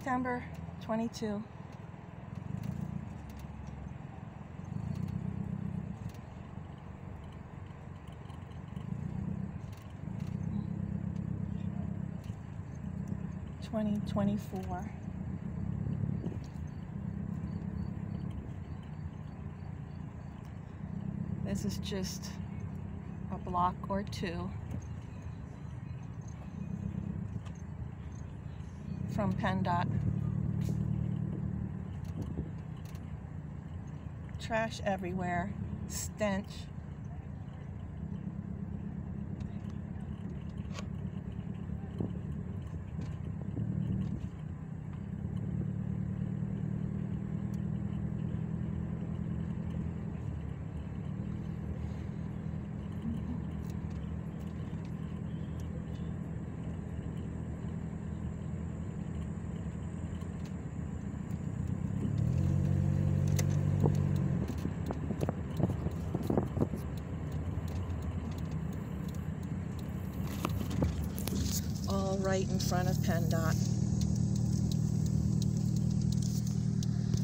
December 22. (2024). This is just a block or two from PennDOT. Trash everywhere, stench. All right in front of PennDOT.